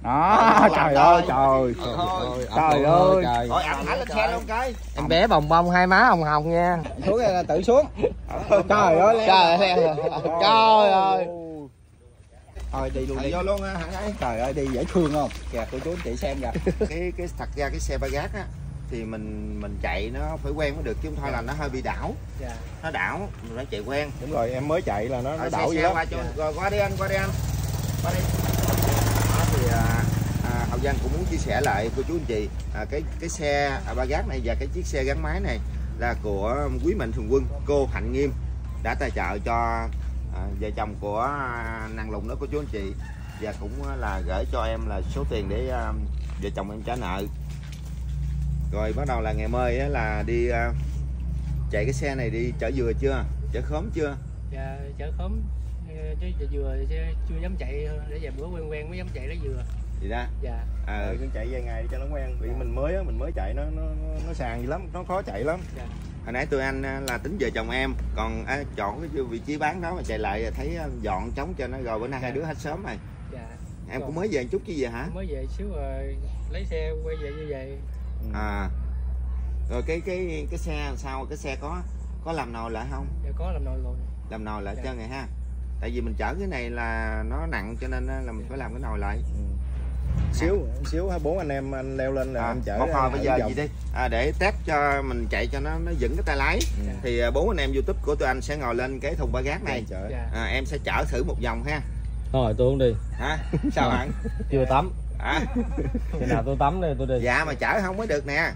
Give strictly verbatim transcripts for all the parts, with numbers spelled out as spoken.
Đó, trời ơi trời. Trời ơi. Rồi ẩm hẳn lên xe luôn coi. Em bé bồng bông hai má hồng hồng nha. Xuống là tự xuống. Trời ơi. Trời ơi. Trời ơi. Thôi đi luôn Thầy đi. vô luôn hả ơi. Trời ơi đi dễ thương không? Kìa cô chú anh chị xem kìa. Cái cái thật ra cái xe ba gác á thì mình mình chạy nó phải quen mới được chứ không thôi là nó hơi bị đảo. Dạ. Nó đảo mình phải chạy quen. Đúng rồi, em mới chạy là nó, nó Ở đảo xe, vậy xe đó. qua cho rồi qua đi anh, qua đi anh. Qua đi. Đó thì à, à, Hậu Giang cũng muốn chia sẻ lại cô chú anh chị à, cái cái xe à, ba gác này và cái chiếc xe gắn máy này là của quý mạnh thường quân cô Hạnh Nghiêm đã tài trợ cho à, vợ chồng của à, nàng Lùng đó cô chú anh chị, và cũng là gửi cho em là số tiền để à, vợ chồng em trả nợ. Rồi bắt đầu là ngày mai á, là đi à, chạy cái xe này đi chở dừa chưa, chở khóm chưa? Dạ chở khóm chứ dừa chưa dám chạy, để vài bữa quen quen mới dám chạy lấy dừa. Gì đó? Dạ. À, Ừ, cứ chạy vài ngày cho nó quen. Vì mình mới á, mình mới chạy nó nó nó sàn gì lắm, nó khó chạy lắm. Dạ. Hồi nãy tụi anh là tính vợ chồng em, còn à, chọn cái vị trí bán đó mà chạy lại thấy dọn trống cho nó rồi bữa nay dạ. Hai đứa hết sớm rồi. Dạ. Em Còn cũng mới về một chút chứ gì hả? Mới về xíu rồi lấy xe quay về như vậy. Ừ. À. Rồi cái cái cái xe sao, cái xe có có làm nồi lại không? Dạ có làm nồi rồi. Làm nồi lại dạ. cho ngày ha. Tại vì mình chở cái này là nó nặng cho nên là mình phải làm cái nồi lại. Ừ. Xíu xíu bốn anh em anh leo lên là À, anh chở. một hồi bây giờ vòng. gì đi à, để test cho mình chạy cho nó nó vững cái tay lái. Ừ. Thì bốn anh em YouTube của tụi anh sẽ ngồi lên cái thùng ba gác này. Chở. Dạ. À, em sẽ chở thử một vòng ha. Thôi tôi không đi. Hả? Sao bạn? Chưa tắm. À. Khi nào tôi tắm đây tôi đi. Dạ mà chở không mới được nè.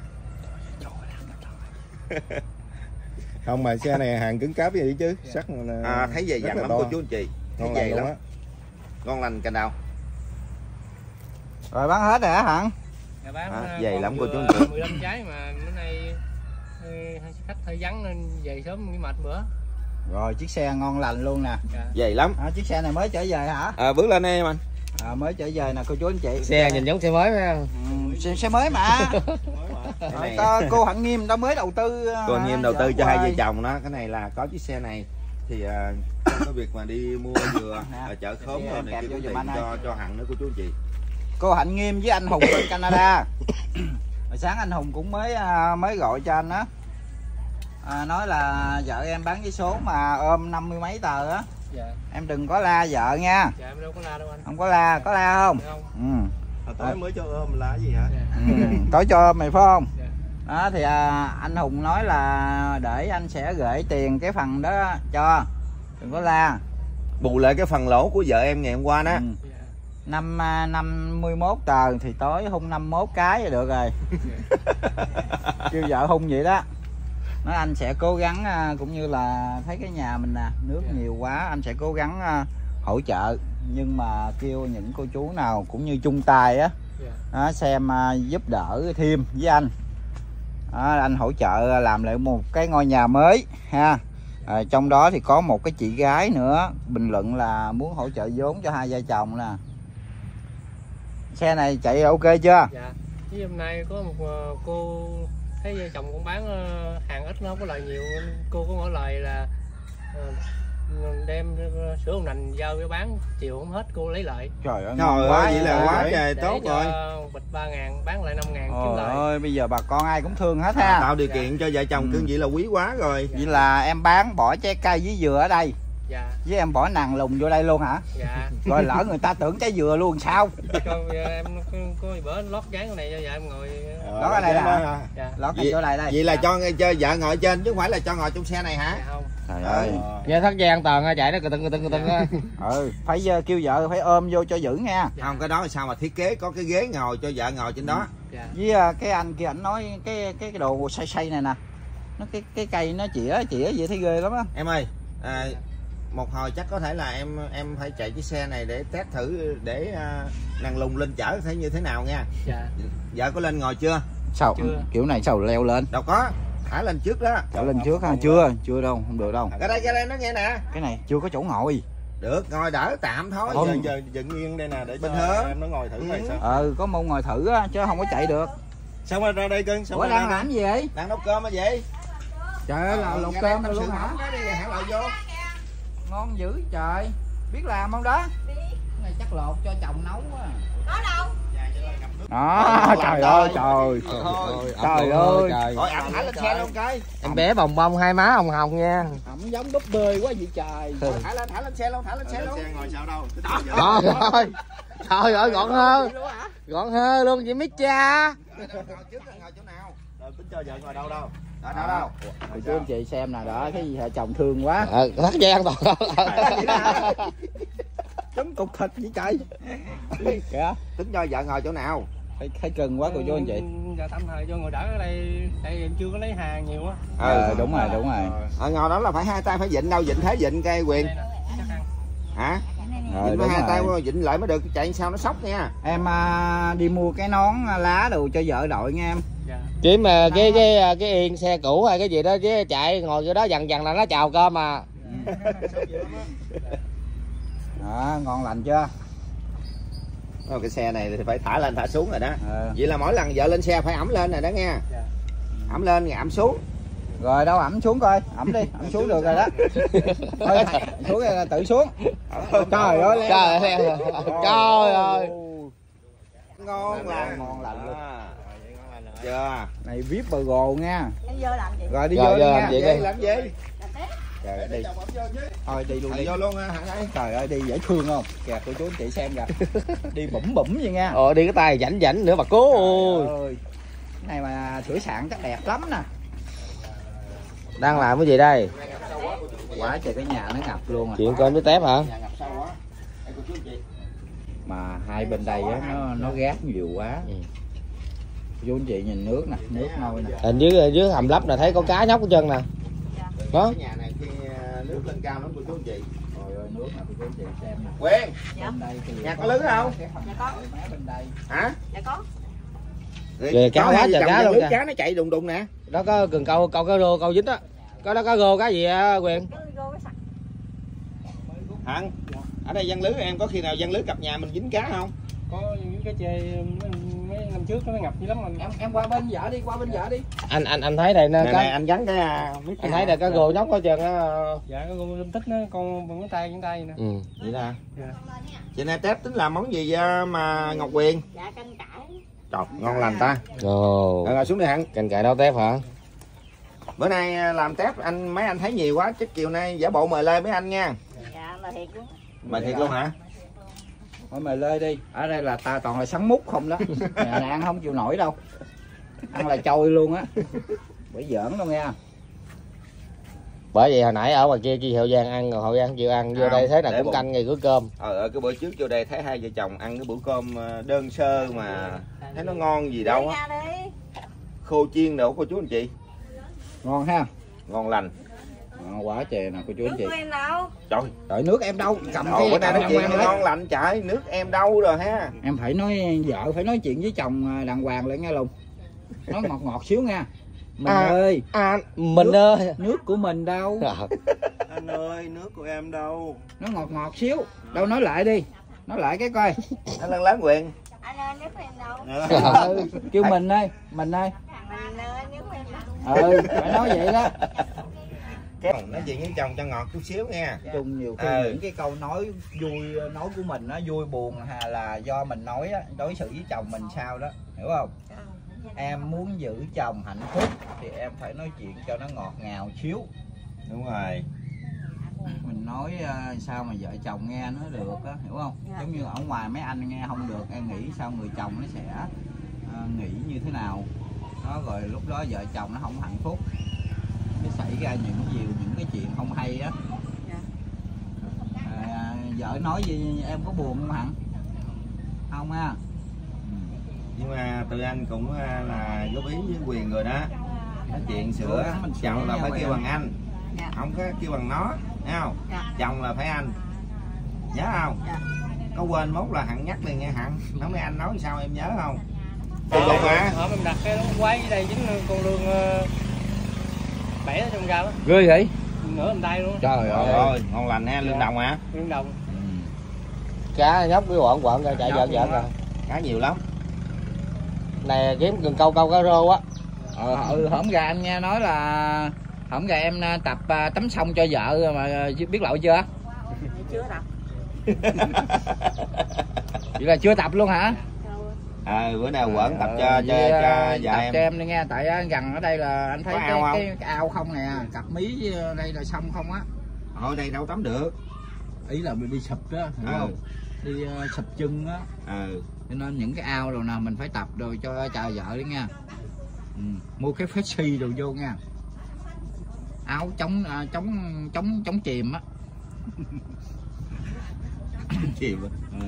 Không mà xe này hàng cứng cáp vậy chứ. Sắt là À, thấy về dặn lắm cô chú anh chị. Thấy ngon về lành lắm. luôn á. Ngon lành cành đầu. Rồi bán hết rồi hả Hận? Dạ bán À, uh, về lắm cô chú anh chị. mười lăm trái mà bữa nay uh, khách hơi vắng nên về sớm mới mệt bữa. Rồi chiếc xe ngon lành luôn nè. Dạ. Về lắm. À, chiếc xe này mới trở về hả? À, bước lên em anh. À, mới trở về nè cô chú anh chị. Xe nhìn giống xe mới phải không? Ừ, xe, xe mới mà. Cái này Có cô Hạnh Nghiêm đã mới đầu tư. cô anh em đầu dạ, tư cho quay. hai vợ chồng đó. Cái này là có chiếc xe này thì uh, trong cái việc mà đi mua dừa ở chợ khóm rồi này kia cũng tiền cho cho Hằng nữa cô chú anh chị. Cô Hạnh Nghiêm với anh Hùng bên Canada. Hồi sáng anh Hùng cũng mới mới gọi cho anh á, à, nói là vợ em bán vé số mà ôm năm mươi mấy tờ á. Dạ. Em đừng có la vợ nha. Dạ em đâu có la đâu anh. Không có la, có la không? Dạ không. Ừ. À, tối mới cho ôm là cái gì hả? Dạ. Ừ. Tối cho ôm mày phải không? Dạ. Đó thì à, anh Hùng nói là để anh sẽ gửi tiền cái phần đó cho, đừng có la. Bù lại cái phần lỗ của vợ em ngày hôm qua đó. Ừ. Dạ. Năm năm mươi mốt tờ thì tối hung năm mốt cái là được rồi. Kêu vợ hung vậy đó. Nói anh sẽ cố gắng cũng như là thấy cái nhà mình nè nước yeah. nhiều quá, anh sẽ cố gắng hỗ trợ, nhưng mà kêu những cô chú nào cũng như chung tay á, yeah. đó, xem giúp đỡ thêm với anh. Đó, anh hỗ trợ làm lại một cái ngôi nhà mới ha. À, trong đó thì có một cái chị gái nữa bình luận là muốn hỗ trợ vốn cho hai vợ chồng nè. Xe này chạy ok chưa? Dạ. Chứ hôm nay có một uh, cô thấy vợ chồng cũng bán uh, hàng ít nó không có lời nhiều, cô có mỗi lời là uh, đem uh, sữa hồng nành giao cho bán chiều không hết cô lấy lợi. Trời ơi, Trời ơi, vậy là quá trời Để tốt rồi. bịch ba ngàn bán lại năm ngàn kiếm Trời lợi. ơi, bây giờ bà con ai cũng thương hết À, ha. tạo điều kiện cho vợ chồng Ừ. cưng vậy là quý quá rồi. Vậy là em bán bỏ trái cây với dừa ở đây, Dạ. với em bỏ nàng lùng vô đây luôn hả? Dạ. Rồi lỡ người ta tưởng trái dừa luôn sao? Cho em có, có bữa lót dán cái này cho vợ em ngồi. Đó cái này hả? Dạ. Lót cái chỗ này đây. Vậy là cho cho vợ ngồi trên chứ không phải là cho ngồi trong xe này hả? Dạ không. Trời ơi. Nghe thắt dây an toàn ha, chạy nó cừ tưng cừ tưng cừ tưng á. Ừ, phải kêu vợ phải ôm vô cho giữ nha. Dạ. Không, cái đó sao mà thiết kế có cái ghế ngồi cho vợ ngồi trên đó. Dạ. Với cái anh kia anh nói cái cái cái đồ xay xay này nè. Nó cái cái cây nó chĩa chĩa vậy thấy ghê lắm á. Em ơi, à, một hồi chắc có thể là em em phải chạy chiếc xe này để test thử để uh, nàng lùng lên chở thấy như thế nào nha. Dạ. Vợ có lên ngồi chưa? Sao? Chưa. Kiểu này sao leo lên? Đâu có, thả lên trước đó. Trở lên trước ha, chưa, chưa đâu, không được đâu. Cái đây, cái đây nó nghe nè. Cái này chưa có chỗ ngồi. Được, ngồi đỡ tạm thôi. Giờ, giờ dựng nghiêng đây nè để Bình cho thường. em nó ngồi thử coi Ừ. sao. Ừ, có môn ngồi thử á, chứ không có chạy được. Sao mà ra đây cưng? Sao Ủa mà đang ra làm gì vậy? Đang nấu cơm hả vậy? Trời ơi, là luộc cơm rồi luôn hả? Cái đi hãng lội vô. Ngon dữ trời. Biết làm không đó? Biết. Cái này chắc lột cho chồng nấu quá. Có đâu? Đó, trời ơi trời. Trời ơi. Rồi anh thả lên xe luôn cái. Em bé bồng bông hai má hồng hồng nha. Ổng giống búp bê quá vậy trời. Thả lên, thả lên xe luôn, thả lên xe luôn. Xe ngồi sao đâu. Trời ơi. Trời ơi gọn hơn. Gọn hơn luôn vậy mấy cha. Ngồi trước ngồi chỗ nào? Đâu tính cho vợ ngồi đâu đâu. Đó đâu đâu. Cô chú anh chị xem nè, đó thấy gì hả, chồng thương quá. Ờ, thắt dây an toàn. Giống cục thịt vậy trời. Kìa, Tính cho vợ ngồi chỗ nào? thấy, thấy cưng quá cô chú anh chị. Giờ tạm thời cho ngồi đỡ ở đây, đây em chưa có lấy hàng nhiều á. Ờ đúng rồi, đúng rồi. Ở ngồi đó là phải hai tay phải vịn đâu, vịn thế vịn cây Quyền. Đây nè, chắc ăn. Hả? Rồi, Vịn đúng phải hai tay rồi. vịn lại mới được, chạy sao nó sốc nha. Em à, đi mua cái nón lá đồ cho vợ đội nha em. Dạ. Kiếm mà cái cái cái yên xe cũ hay cái gì đó chứ chạy ngồi cái đó dần dần là nó chào cơm mà. Đó, ngon lành chưa? Ờ, cái xe này thì phải thả lên thả xuống rồi đó. Ờ. Vậy là mỗi lần vợ lên xe phải ẩm lên rồi đó nghe. Dạ. Ẩm lên rồi ẩm xuống. Rồi đâu ẩm xuống coi, ẩm đi, ẩm xuống được rồi đó. Thôi xuống rồi tự xuống. Trời ơi, leo. Trời ơi. Trời ơi. Ngon lành. Ngon lành luôn. À. Chưa. Này vê i pê burger nha. Em vô làm gì? Rồi đi Rồi, vô đi vô nha. làm gì? Vậy làm gì? Rồi đi. Thôi đi luôn đi. Vô luôn ha hả đây. Trời ơi đi dễ thương không? Kìa cô chú anh chị xem kìa. Đi bủm bủm vậy nha. Ờ đi cái tay rảnh rảnh nữa bà cố ơi. Ơi. Cái này mà sửa soạn chắc đẹp lắm nè. Đang làm cái gì đây? Quá trời cái nhà nó ngập luôn à. Chuyện cơm với tép hả? Mà hai bên đây á nó nó gác nhiều quá. Ừ. Chú anh chị nhìn nước nè, nước nôi nè. Hình dưới dưới hầm lấp là thấy có cá nhóc ở chân nè. Đó. Cái nhà này khi nước lên cao lắm cô chú anh chị. Trời ơi nước nè cô chú anh chị xem nè. Quyền, Dạ. Bên đây thì nhà có lớn không? Dạ có. Mé bên đây. Hả? Dạ có. Về cá Có quá hay trời dòng cá nhà luôn nước kìa. cá nó chạy đùng đùng nè. Đó có cần câu câu cá rô câu dính á. Có đó có rô cá gì á Quyền? Cứ vô cái sạch. Hằng, ở đây văn lưới em có khi nào văn lưới cặp nhà mình dính cá không? Có những cái chê mấy năm trước nó ngập dữ lắm anh. Em em qua bên vợ đi, qua bên vợ đi. Anh anh anh thấy đây nè Này, cá. này anh gắn cái à, miếng Anh thấy là cá rô nhóc ở chân á. Dạ có con tích nó con bằng cái tay cái tay nè. Ừ. vậy nè. Dạ. Chị này tép tính làm món gì à, mà Ngọc Quyền? Dạ canh cải. Trời, ngon lành ta. Ồ. Rồi, rồi xuống đi Hằng. Cành cải đâu tép hả? Bữa nay à, làm tép anh mấy anh thấy nhiều quá, chắc chiều nay giả bộ mời lên mấy anh nha. Dạ là thiệt luôn. Mời thiệt luôn hả? Thôi mày lơi đi. Ở đây là ta toàn là sắn mút không đó. Nhà này ăn không chịu nổi đâu. Ăn là trôi luôn á. Bởi giỡn đâu nghe. Bởi vậy hồi nãy ở ngoài kia chi Hậu Giang ăn rồi Hậu Giang chịu ăn vô À, đây thế là để cũng bụng. canh ngày bữa cơm. Ờ, cái bữa trước vô đây thấy hai vợ chồng ăn cái bữa cơm à, đơn sơ mà thấy nó ngon gì đâu á. Đi nha đi. Khô chiên đâu cô chú anh chị. Ngon ha. Ngon lành. Ngon quá trời nè cô chú anh Nước chị. của em đâu? Trời. Đợi nước em đâu? Cầm Ồ, bữa nay cầm nói chuyện em nó lấy. ngon lành trời, nước em đâu rồi ha. Em phải nói vợ phải nói chuyện với chồng đàng hoàng lại nghe Lùng. Nói ngọt ngọt xíu nha. Mình À. ơi, À, mình nước, ơi. nước của mình đâu? Anh ơi, nước của em đâu? Nó ngọt ngọt xíu. Đâu nói lại đi. Nói lại cái coi. Nó lớn lớn Quyền. Anh ơi nước của em đâu? Ừ, kêu mình ơi, mình ơi. Anh ơi nước của em đâu? Ừ, phải nói vậy đó. Cái nói chuyện với chồng cho ngọt chút xíu nha. Chung nhiều khi Ừ. những cái câu nói vui nói của mình nó vui buồn hà là do mình nói á, đối xử với chồng mình sao đó, hiểu không? Em muốn giữ chồng hạnh phúc thì em phải nói chuyện cho nó ngọt ngào xíu. Đúng rồi. Mình nói uh, sao mà vợ chồng nghe nó được á, hiểu không? Dạ. Giống như ở ngoài mấy anh nghe không được, em nghĩ sao người chồng nó sẽ uh, nghĩ như thế nào đó, rồi lúc đó vợ chồng nó không hạnh phúc, nó xảy ra những nhiều những cái chuyện không hay á. Dạ. À, vợ nói gì em có buồn không Hằng? Không ha. Nhưng mà tụi anh cũng à, là góp ý với Quyền rồi đó. Nói chuyện sửa Ừ, mình sửa chồng là nhau phải rồi kêu em. bằng anh, Dạ. không có kêu bằng nó, thấy không? Dạ. Chồng là phải anh, nhớ không? Dạ. Có quên mốt là Hằng nhắc liền nghe Hằng. Nói mấy anh nói sao em nhớ không? Ờ, Đúng không hả? Hôm em đặt cái đống quái dưới đây dính con lương uh, bẻ ở trong rau á, Ghê vậy? nửa bàn tay luôn. Trời Trời ơi. ơi, ngon lành ha, lương đồng hả? Lương đồng. Cá nhóc cái quọn quọn ra chạy vợ vợ kìa. Cá nhiều lắm. Này kiếm cần câu câu cá rô á. Ờ, ừ, hổm gà em nghe nói là hổm gà em tập uh, tắm sông cho vợ mà uh, biết lội chưa? Dạ chưa tập. Vậy là chưa tập luôn hả? Đâu. À, bữa nào quẩn tập Ờ, cho cho với, cho ờ, dạ tập em. cho em đi nghe, tại ờ, gần ở đây là anh thấy Có cái, ao không? cái, cái ao không nè, cặp mí ờ, đây là sông không á. Ở đây đâu tắm được. Ý là mình đi sụp đó, hiểu Ừ. không? Đi uh, sụp chân á. Ừ. Cho nên những cái ao rồi nào mình phải tập rồi cho trời vợ đi nha. Ừ. Mua cái Fexi đồ vô nha. Áo chống à, chống chống chống chìm á. Chìm á. Ừ.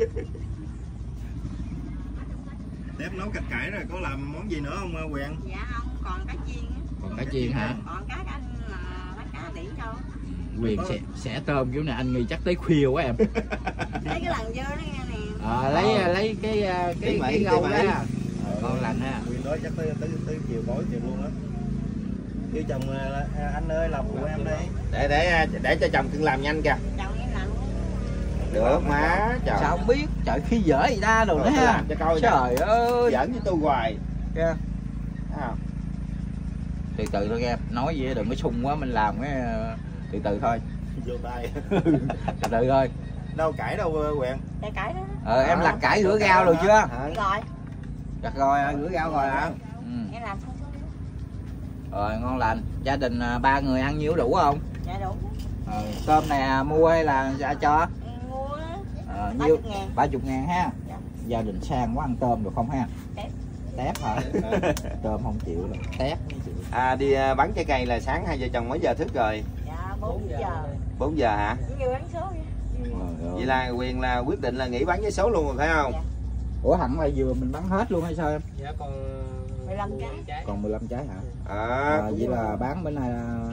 Tép nấu canh cải rồi có làm món gì nữa không Quyền? Dạ không, còn cá chiên á. Còn cá chiên hả? Còn cá anh là bắt cá biển đâu. Quyền sẽ sẽ tôm kiểu này anh nghĩ chắc tới khuya quá em. Lấy cái lần vô đó nghe nè. À, lấy lấy cái cái cái, cái gâu đó. Ngon lành ha. Quyền nói chắc tới tới tới chiều tối chiều luôn á. Kêu chồng anh ơi làm phụ em đi. Để để để cho chồng cưng làm nhanh kìa. Chồng em làm luôn. Được má, trời. Sao không biết, trời khi dở gì ta đồ nữa Rồi, tôi ha. làm cho coi nè. Trời ơi. Giỡn với tôi hoài. Kìa. Thấy không? Từ từ thôi em, nói gì đừng có sung quá mình làm cái từ từ thôi. Vô tay. Từ từ thôi. Đâu cải đâu Quyền? Để cải đó. Ờ em lặt cải rửa rau rồi chưa? Đi rồi. Lặt rồi, rửa rau rồi hả? Ừ. Em làm xong rồi. Rồi ngon lành. Gia đình à, ba người ăn nhiêu đủ không? Dạ đủ. Ờ, tôm này mua hay là ra cho? Ừ, mua á. Ờ, ba nhiêu? mươi ngàn. ba mươi ngàn ha. Dạ. Gia đình sang quá ăn tôm được không ha? Tép. Tép hả? Tôm không chịu rồi. Tép mới chịu. À đi à, bắn trái cây là sáng hai vợ chồng mấy giờ thức rồi? Dạ bốn giờ. bốn giờ hả? Cũng như bán số vậy. Rồi, Vậy là Quyền là quyết định là nghỉ bắn vé số luôn rồi phải không? Dạ. ủa hẳn là vừa mình bắn hết luôn hay sao em? Dạ còn mười lăm trái. Còn mười lăm trái hả? À, À, vậy là bán bữa nay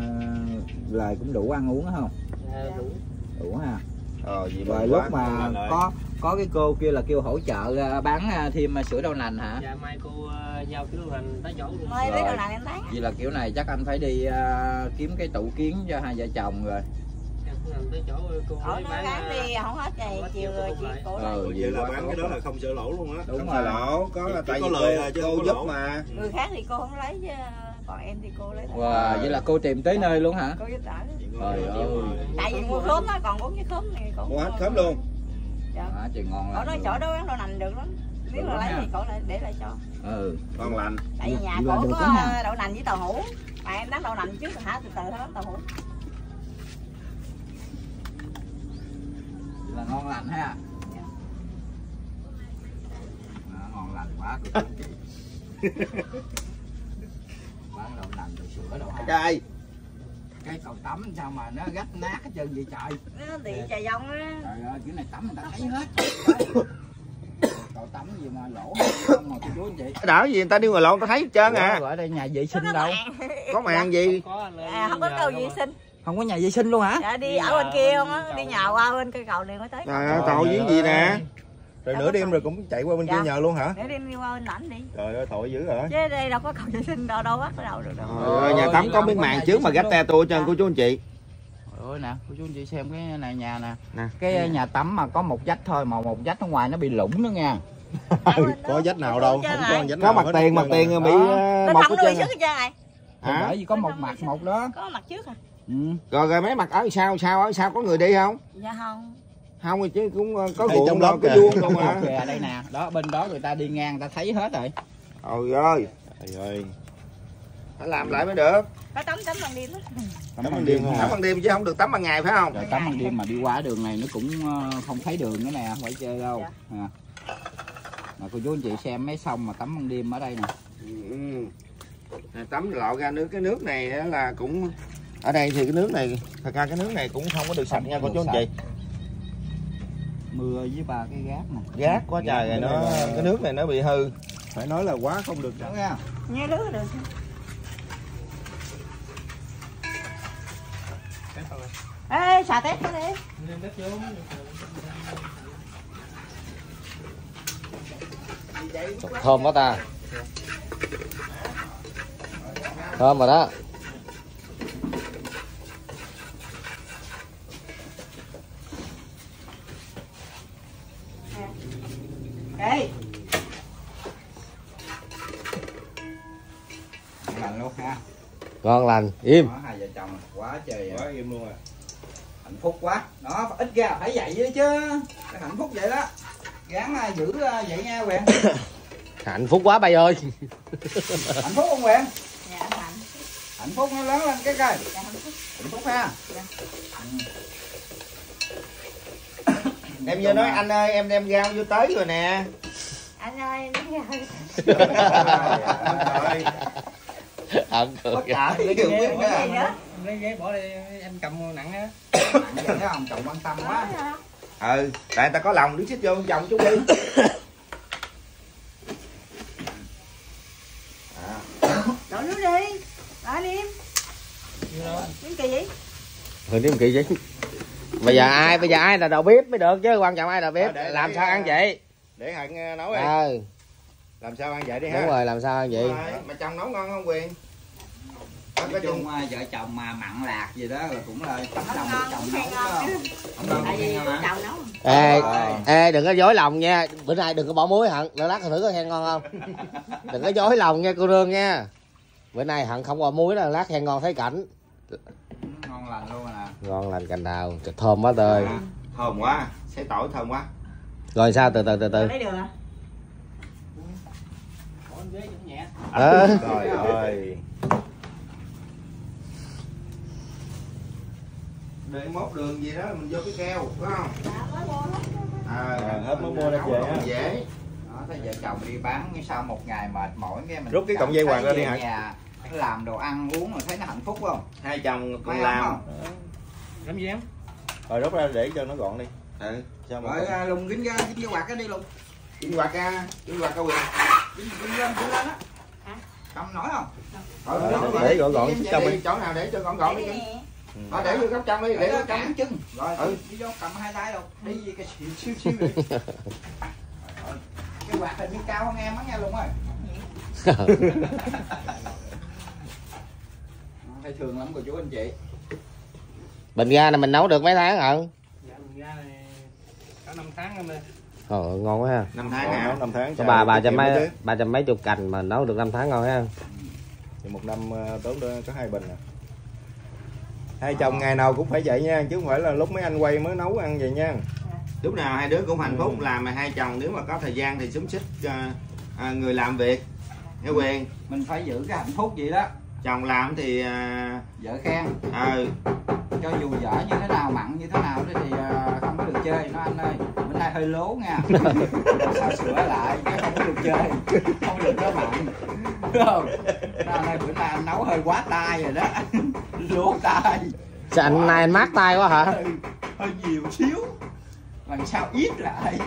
là cũng đủ ăn uống không? dạ, đủ. Đủ ha. Ờ, vậy Rồi mừng lúc quá. mà có có cái cô kia là kêu hỗ trợ à, bán à, thêm à, sữa đậu nành hả? Dạ mai cô uh, giao cái hành tới chỗ luôn. Mới biết Rồi. đâu nào em bán. Vậy là kiểu này chắc anh phải đi à, kiếm cái tủ kiến cho hai vợ chồng rồi. Giao cái hành tới chỗ cô Ở mới nó bán. bán à, đi không hết ngày hết chiều chiều rồi cô chị lại. cổ Ờ, lại. Vậy là bán cái đó là không sợ lỗ luôn á. Đúng Không rồi. phải lỗ, có là Chỉ tại có vì lời cô, thôi chứ cô không có giúp lỗ. mà. Người khác thì cô không lấy chứ còn em thì cô lấy. Wow, vậy là cô tìm tới nơi luôn hả? Cô giúp đỡ. Trời ơi. Tại vì mua khóm á, còn bốn cái khóm này cổ. Mua hết khóm luôn. Dạ. À, chị ngon Cổ lắm. nói chỗ đó bán đậu nành được lắm. Nếu Được mà lắm lấy nha. thì cổ lại để lại cho. Ừ. Ngon lành. Tại vì nhà Vậy là cổ được có lắm nha. đậu nành với tàu hũ. Mà em bán đậu nành trước rồi hả từ từ thôi bán tàu hũ. Vậy là ngon lành ha. Dạ. À, ngon lành quá. Bán đậu nành rồi sữa đâu ha. Trời. Cái cầu tắm sao mà nó rách nát hết trơn vậy trời. Nó bị trời dông á. Trời ơi, kiểu này tắm người ta thấy hết. Cầu tắm gì mà lỗ không mà cô chú anh chị. Đỡ gì người ta đi ngoài lộn ta thấy hết trơn à. Ủa, ở đây nhà vệ sinh Có đâu? màn. Có màn gì? Có anh ơi, À, không có nhờ cầu đâu vệ mà. sinh. Không có nhà vệ sinh luôn hả? Dạ đi Đi ở nhờ bên kia bên không á, cầu đi này. nhào qua bên cây cầu này mới tới. Trời ơi, tội dữ gì nè. Rồi nửa đêm rồi cũng chạy qua bên Dạ. kia nhờ luôn hả? Để đi qua bên lãnh đi. Trời ơi tội dữ rồi. Chứ đây đâu có cầu vệ sinh đâu đâu bắt ở đâu được đâu. Trời ơi, nhà tắm có miếng màn trước mà gách te tua cho cô chú anh chị. Ôi nè, cô chú anh chị xem cái này nhà nè. Nè. Cái nhà tắm mà có một vách thôi mà một vách ở ngoài nó bị lủng nữa nha. Có vách nào đâu, không có vách Có nào mặt hết tiền, hết mặt trơn tiền à. bị Đó. ờ, Bên một hông cái nó bị chân. sức hết trơn này. Thì Hả? bởi vì có một mặt một đó. Có mặt trước à? Ừ. Rồi rồi mấy mặt ở sau sau ở sau có người đi không? Dạ không. Không thì chứ cũng ờ, có Ngay ruộng trong đâu, lớp có kìa. vuông đâu mà. Kìa đây nè, đó bên đó người ta đi ngang người ta thấy hết rồi. Trời ơi, Trời ơi. phải làm lại mới được. Có tắm tắm ban đêm á. Tắm ban ban đêm đêm không? hả? Tắm ban đêm chứ không được tắm ban ngày phải không? Rồi tắm ban đêm mà đi qua đường này nó cũng ờ, không thấy đường nữa nè, không phải chơi đâu. Dạ. À. Mà cô chú anh chị xem mấy sông mà tắm ban đêm ở đây nè. Ừ. Nè, tắm lộ ra nước cái nước này á là cũng ở đây thì cái nước này thật ra cái nước này cũng không có được sạch nha cô chú anh chị. Mưa với ba cái gác nè. Gác quá trời rồi nó cái nước này nó bị hư. Phải nói là quá không được. Đúng nha. Như lứa được. Ê, xà tét cái đi. Lên đất vô. Thơm quá ta. Thơm rồi đó. Ê, Lành luôn ha. Ngon lành, im. Đó, hai vợ chồng quá trời Quá im luôn à. hạnh phúc quá. Đó, ít ra phải vậy chứ chứ. Cái hạnh phúc vậy đó. Gắng uh, giữ uh, vậy nha Quyền. Hạnh phúc quá bay ơi. Hạnh phúc không Quyền? Dạ anh Hạnh. Hạnh phúc nó lớn lên cái coi. Dạ hạnh phúc. Hạnh phúc ha. Dạ. Em vô nói anh ơi em đem rau vô tới rồi nè. Anh ơi đứng ra. Trời. Ấn Tất tượng. cả thì đều biết Cái nha. gì nữa? Lấy giấy bỏ đi, anh cầm nặng á. Nặng vậy thấy không? Chồng quan tâm quá. Ừ, tại người ta có lòng đứng xích vô chồng chút đi. Đổ nước đi. Đổ liêm. Miếng kỳ gì? Thôi điểm kỳ chứ. Bây giờ ai bây giờ ai là đầu bếp mới được chứ, quan trọng ai đầu bếp. Ờ, để- Làm để, sao ăn uh, vậy? Để Hận nấu đi. Ờ, Làm sao ăn vậy đi ha. đúng rồi, làm sao ăn vậy? Đúng rồi. Mà chồng nấu ngon không Quyền? Có Nói chung chung uh, vợ chồng mà mặn lạc gì đó là cũng là tấm Không lòng của ngon, chồng không nấu hay đó ngon không? chứ. Không ngon Tại không vì nghe hả? chồng nấu. Ê, Rồi. ê đừng có dối lòng nha, bữa nay đừng có bỏ muối Hận, để lát thử có khen ngon không? Đừng có dối lòng nha cô Rương nha. Bữa nay Hận không bỏ muối là lát khen ngon thấy cảnh. Ngon lành luôn nè. Ngon lành cành đào, trời thơm quá tơi. À, thơm quá, xay tỏi thơm quá. Rồi sao từ từ từ từ. Lấy đường à? Bỏ giấy cũng nhẹ. Ờ. Trời ơi. Để mốt đường gì đó mình vô cái keo, phải không? À, hết mới mua ra về á. Dễ. Đó, thấy vợ chồng đi bán sau một ngày mệt mỏi cái mình Rút cái cảm cọng dây thấy hoàng ra đi về hả? nhà làm đồ ăn uống rồi thấy nó hạnh phúc không? Hai chồng Phải cùng không làm. không? Làm gì em? Rồi rút ra để cho nó gọn đi. Ừ. Sao mà Rồi à, lùng kính ra kính cái quạt cái đi lùng. Kính quạt ra, kính quạt ra Quyền. Kính kính lên kính lên á. Hả? Không nổi không? Ờ, để gọn gọn vậy trong đi, đi. chỗ nào để cho gọn gọn đi. Để Kính. nè. Ờ, để vô góc trong đi, để Để vô nó trong. cản chân. Rồi Ừ. đi vô cầm hai tay đâu. Đi gì cái xíu xíu xíu đi. Cái quạt hình như cao hơn em á nghe lùng ơi. Thấy thường lắm cô chú anh chị. Bình ga này mình nấu được mấy tháng Hận? Dạ mình ra này cả năm tháng rồi nè. Ồ, ngon quá ha. Năm tháng hả? năm tháng. Có bà bà trăm mấy chứ. ba trăm mấy chục cành mà nấu được năm tháng ngon ha. Thì một năm ờ, tốn đôi- có hai bình à. Hai chồng ngày nào cũng phải vậy nha, chứ không phải là lúc mấy anh quay mới nấu ăn vậy nha. Lúc nào hai đứa cũng hạnh phúc làm mà hai chồng nếu mà có thời gian thì xúm xích à, à, người làm việc. Nghe Quyền, Mình phải giữ cái hạnh phúc vậy đó. chồng làm thì à, Vợ khen. ờ, Cho dù dở như thế nào mặn như thế nào đó thì à, không có được chơi nó anh ơi, bữa nay hơi lố nha. Sao sửa lại chứ không có được chơi, không được nó mặn, đúng không? Nó anh ơi bữa nay anh nấu hơi quá tay rồi đó. Lố tay. Sao anh nay anh mát tay quá hả? hơi, hơi nhiều xíu, lần sau ít lại.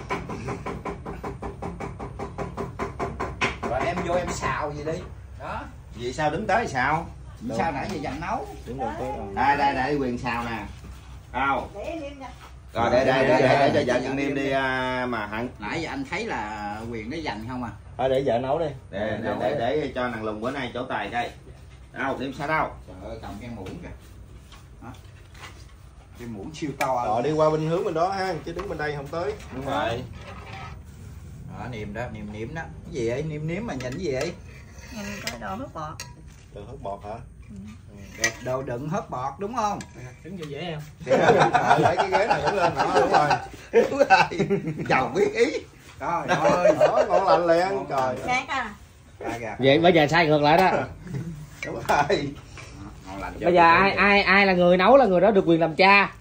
Rồi em vô em xào gì đi đó. vậy sao đứng tới sao? Vì sao nãy giờ dành nấu. Đúng rồi, tới rồi. Đây đây để Quyền xào nè. Đâu? Để liêm nha. Rồi để để để để để cho vợ chồng Niêm đi à, mà Hận. Nãy giờ anh thấy là Quyền nó dành không à. Thôi để vợ nấu đi. Để để để, để cho nàng Lùng bữa nay chỗ tài đây. Đâu, Niêm sao đâu? Trời ơi cầm cái muỗng kìa. Đó. Cái muỗng siêu to à. Rồi đi qua bên hướng bên đó ha, chứ đứng bên đây không tới. Đúng rồi. Đó, niềm đó, niềm niềm đó. Cái gì vậy? Niềm niềm mà nhìn cái gì vậy? Nhìn có đồ hút bọt. Đừng hớt bọt hả? Đẹp đồ đựng hớt bọt đúng không? Đứng vô dễ em. Ờ, để cái ghế này đứng lên đó, đúng rồi. Đúng rồi. Chồng biết ý. Trời ơi. Đó, ngon lành liền, trời. Sáng à. Ra kìa. Vậy bây giờ sai ngược lại đó. Đúng rồi. Ngon lành Bây giờ ai ai ai là người nấu là người đó được quyền làm cha.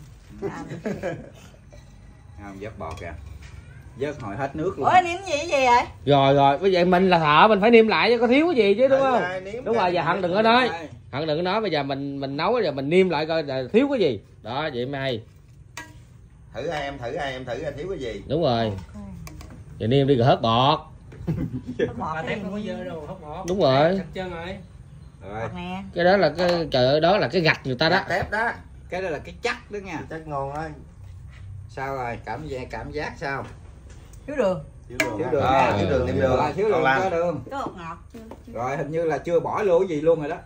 không vớt bọt kìa. Vớt hồi hết nước luôn. Ủa nếm gì cái gì vậy? Rồi rồi, bây giờ mình là thợ mình phải niêm lại chứ có thiếu cái gì chứ đúng không? Đây, nếm Đúng ra. rồi, giờ Hận đừng có nói. Hận đừng có nói bây giờ mình mình nấu giờ mình niêm lại coi là thiếu cái gì. Đó vậy mới hay. Thử ai em thử ai em thử ai thiếu cái gì. Đúng rồi. Giờ niêm đi rồi hớt bọt. Hút bọt Ba cái tép gì? không có dơ đâu, hấp ngọt. Đúng rồi. Sạch chân rồi. Rồi. Bọt nè. Cái đó là cái trời ơi đó là cái gạch người ta đó. Tép đó. Cái đó là cái chắc đó nha. Chắc ngon á. Sao rồi? Cảm giác cảm giác sao? Thiếu đường. Thiếu đường. Thiếu ha. đường À, nha. thiếu đường, thêm đường. Rồi, thiếu Còn đường làm. có đường. Có bột ngọt chưa? Chưa. Rồi hình như là chưa bỏ luôn cái gì luôn rồi đó.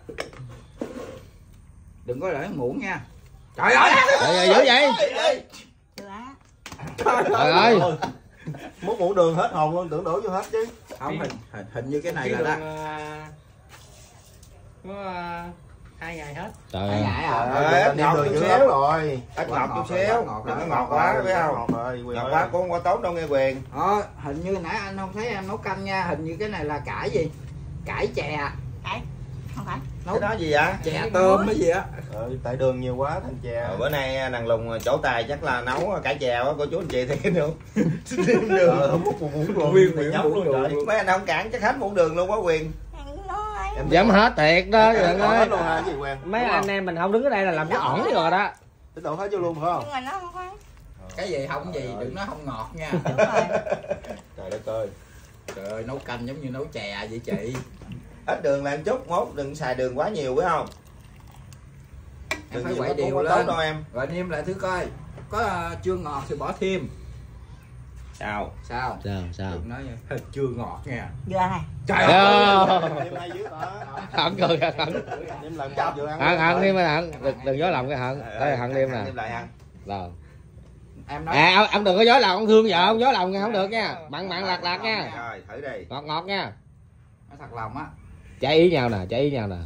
Đừng có để muỗng nha. Trời ơi. Trời ơi dữ vậy. Chưa á. Trời ơi. Múc muỗng đường hết hồn luôn, tưởng đổ vô hết chứ. Không hình, hình hình như cái này Cái là đường đó. à, có à, hai ngày hết. Trời Hai ơi. ngày à? Ờ, ít ngọt chút xíu rồi. Ít Quá ngọt chút ngọt xíu, rồi, quá ngọt đừng có rồi. ngọt quá biết không? Ngọt rồi, Quyền Ngọt ơi. quá cũng không có tốt đâu nghe Quyền. Ờ, hình như nãy anh không thấy em nấu canh nha, hình như cái này là cải gì? Cải chè, Cải. Không phải. Cái đó gì vậy? chè tôm cái gì á. Ờ, tại đường nhiều quá thành chè. Ờ, bữa nay nàng Lùng chỗ tài chắc là nấu cải chè quá cô chú anh chị thấy không? Thêm đường. Ờ, không hút một muỗng luôn. Nguyên Mày miệng nhóc muỗng luôn đường trời. luôn. Mấy anh không cản chắc hết muỗng đường luôn quá Quyền. Em Dám hết thiệt đó Em Quyền đổ hết ơi. luôn hả chị Quyền? Mấy anh em mình không đứng ở đây là làm cái ổn rồi đó. Tính đổ hết vô luôn phải không? Nhưng mà nó không phải. Cái gì không gì, đừng nói không ngọt nha. Đúng rồi. Trời đất ơi. Trời ơi, nấu canh giống như nấu chè vậy chị. Ít đường làm chút, mốt đừng xài đường quá nhiều phải không? Em Đừng phải nhiều quậy quá cũng đều có tốt lên. đâu em. Rồi nêm lại thử coi. Có uh, chưa ngọt thì bỏ thêm. Sao? Sao? Sao sao? Đừng nói nha. Chưa ngọt nha. Vừa này. Trời ơi. Em hay dữ hả? Hận cười hận. Em làm chậm vừa ăn. Hận hận đi mà hận. Đừng đừng dối lòng cái hận. Đây hận đêm nè. Đêm lại ăn. Rồi. Em nói. À ông đừng có dối lòng, ông thương vợ ông dối lòng nha, không được nha. Mặn mặn lạc lạc nha. Rồi, thử đi. Ngọt ngọt nha. Nói thật lòng á. Trái ý nhau nè, trái ý nhau nè.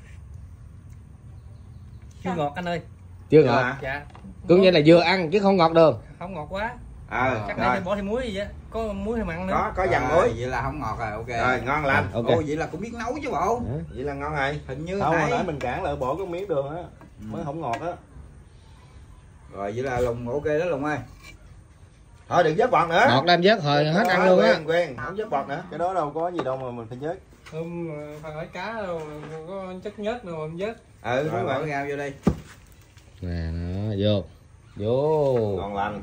Chưa ngọt anh ơi. Chưa Được ngọt. hả? Dạ. Cứ như là vừa ăn chứ không ngọt đường. Không ngọt quá. Ờ, Chắc rồi. phải bỏ thêm muối gì á. Có muối hay mặn nữa. Có có dầm Rồi, muối. vậy là không ngọt rồi, ok. Rồi, ngon lành. Ok. Ồ, vậy là cũng biết nấu chứ bộ. Vậy là ngon rồi. Hình như Không, hồi nãy. nãy mình cản lại bỏ cái miếng đường á. Mới không ngọt á. Rồi vậy là Lùng ok đó Lùng ơi. Thôi đừng vớt bọt nữa. Ngọt đem vớt hồi hết ăn luôn á. Quyền, Quyền, không vớt bọt nữa. Cái đó đâu có gì đâu mà mình phải vớt. Không phải hỏi cá đâu, có chất nhớt đâu mà vớt. Ừ, Rồi đúng bỏ rồi. rau vô đi. Nè nó vô. Vô. Ngon lành.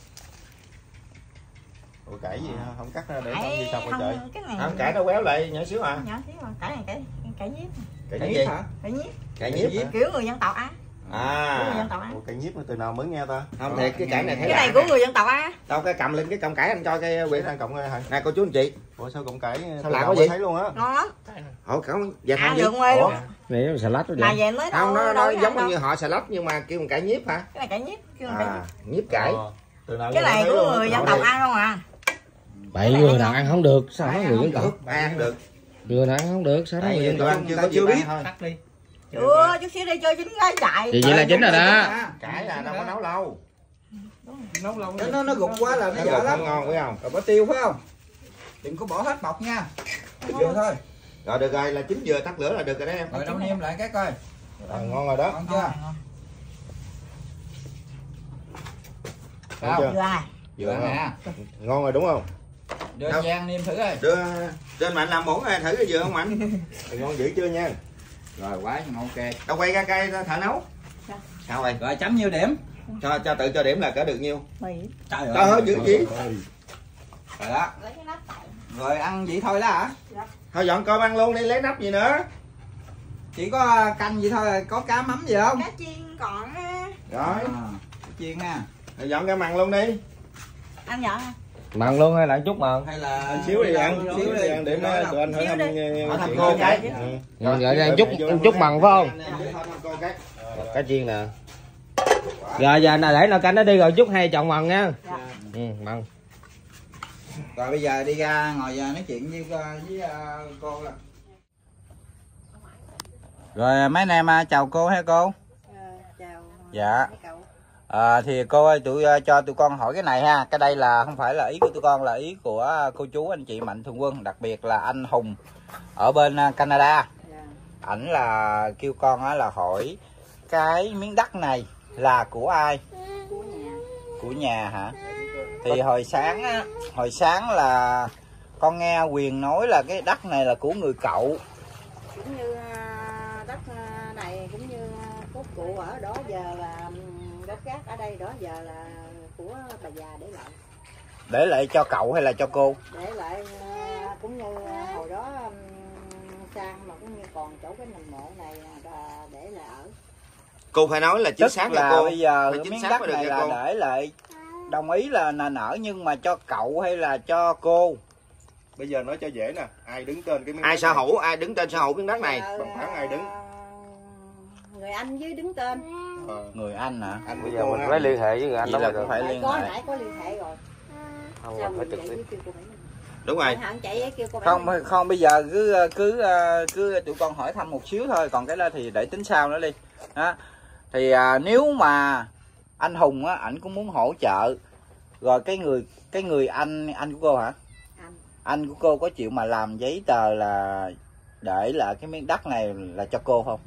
Ủa cải gì hả? Không cắt ra để Cải con gì xong rồi trời. không, cái này. Không, cải nó quéo lại nhỏ xíu à. Nhỏ xíu mà. Cải này cải cải nhiếp. Cải Cải nhiếp gì? hả? Cải nhiếp. Cải nhiếp. Kiểu người dân tộc Á. Của người dân À. tộc Á. Ủa cải nhiếp mà từ nào mới nghe ta? Không thiệt cái cải này thấy Cái này lạ của nè. người dân tộc Á. Đâu cái cầm lên cái cọng cải anh cho cái Quyển Quyền. đang cộng đây hả? Nè cô chú anh chị. Ủa sao cộng cải Sao từ lạ đầu quá mới vậy? thấy luôn á. Ngon lắm. Ồ không, dạ À không gì. đường quê luôn. Này nó salad đó Mà vậy. về mới đâu. Không, nó đâu nó có giống ăn như đâu. họ xà lách nhưng mà kêu bằng cải nhiếp hả? Cái này cải nhiếp. Kêu là cải À, nhiếp. nhiếp cải. Ờ, từ nào Cái giờ này thấy của luôn á. người dân Đâu tộc đi. ăn không à. Vậy người nào ăn không được, sao nói người dân tộc? Ai ăn được. Người nào ăn không được, sao nói Tại người vì dân tụi tộc? anh chưa Ta có chưa chưa biết. biết thôi. Tắt đi. Chưa, chút xíu đi chơi chính gái chạy. Thì vậy là chính rồi đó. Cải là đâu có nấu lâu. Nấu lâu Nó nó nó gục quá là nó Nó dở gọt lắm. không ngon phải không? Rồi bỏ tiêu phải không? Đừng có bỏ hết bọc nha. Vừa thôi. Rồi được rồi, là chín giờ tắt lửa là được rồi đó em. Rồi đâu nêm lại cái coi. À, ngon rồi đó. Ngon chưa? Ngon Sao? chưa? Vừa này. Vừa Vừa không? nè. Ngon rồi đúng không? Đưa Đâu? Giang nêm thử coi. Đưa trên Mạnh làm muỗng này thử cái vừa không Mạnh? Thì ngon dữ chưa nha. Rồi quá nhưng ok. Đâu quay ra cây thợ nấu. Sao? Sao vậy? Rồi chấm nhiêu điểm? Cho cho tự cho điểm là cỡ được nhiêu? Mì. Trời Trời ơi dữ gì? Rồi đó. Lấy cái nắp tại. Rồi ăn vậy thôi đó hả? Thôi dọn cơm ăn luôn đi lấy nắp gì nữa. Chỉ có canh vậy thôi, có cá mắm gì không? Cá chiên còn á. Rồi, À, chiên nha. rồi dọn cơm ăn luôn đi. Ăn nhận hả? Mặn luôn hay là chút mặn? Hay là Anh xíu đi ăn, đâu, xíu đâu, đi ăn để đâu, mà đâu. tụi anh hỏi Xíu thăm đi. nghe nghe Hỏi thăm chuyện cô của cái. Ừ. Rồi vậy ăn chút ăn chút mặn phải không? Hỏi thăm cô cái. Cá chiên nè. Rồi giờ nè để nồi canh nó đi rồi chút hay chọn mặn nha. Dạ. Ừ, mặn. Rồi bây giờ đi ra ngồi à, nói chuyện với, với uh, cô là. Rồi mấy anh em à, chào cô hay cô? Ờ, chào. Dạ. mấy cậu. À, thì cô ơi tụi uh, cho tụi con hỏi cái này ha. Cái đây là không phải là ý của tụi con, là ý của cô chú anh chị Mạnh Thường Quân, đặc biệt là anh Hùng ở bên uh, Canada. Dạ. Ảnh là kêu con á là hỏi cái miếng đất này là của ai? Của nhà. Của nhà hả? Thì hồi sáng á, hồi sáng là con nghe Quyền nói là cái đất này là của người cậu. Cũng như à, đất à, này cũng như à, cốt cụ ở đó giờ là ừm, đất cát ở đây đó giờ là của bà già để lại. Để lại cho cậu hay là cho cô? Để lại à, cũng như à, hồi đó um, sang mà cũng như còn chỗ cái nằm mộ này là để lại ở. Cô phải nói là chính Tức xác là nha cô. bây giờ Phải chính miếng xác đất mới được này nha là cô. để lại, đồng ý là là nở, nhưng mà cho cậu hay là cho cô? Bây giờ nói cho dễ nè, ai đứng tên cái miếng Ai đất sở này? hữu, ai đứng tên sở hữu miếng đất này? Giờ, bằng phẳng ai đứng? à, người anh với đứng tên. Ờ, Người anh hả? anh Bây với giờ cô mình ha. phải liên hệ với người anh Vậy đó là mới cũng được. phải Phải liên có hệ. nãy có liên hệ rồi. Không Sao là phải mình trực vậy tiếp. với kêu cô phải Đúng rồi. Hận chạy kêu cô Không không bây giờ cứ cứ cứ tụi con hỏi thăm một xíu thôi, còn cái đó thì để tính sau nữa đi. Đó. Thì à, nếu mà anh Hùng á, ảnh cũng muốn hỗ trợ, rồi cái người cái người anh anh của cô hả? Anh. Anh của cô có chịu mà làm giấy tờ là để là cái miếng đất này là cho cô không?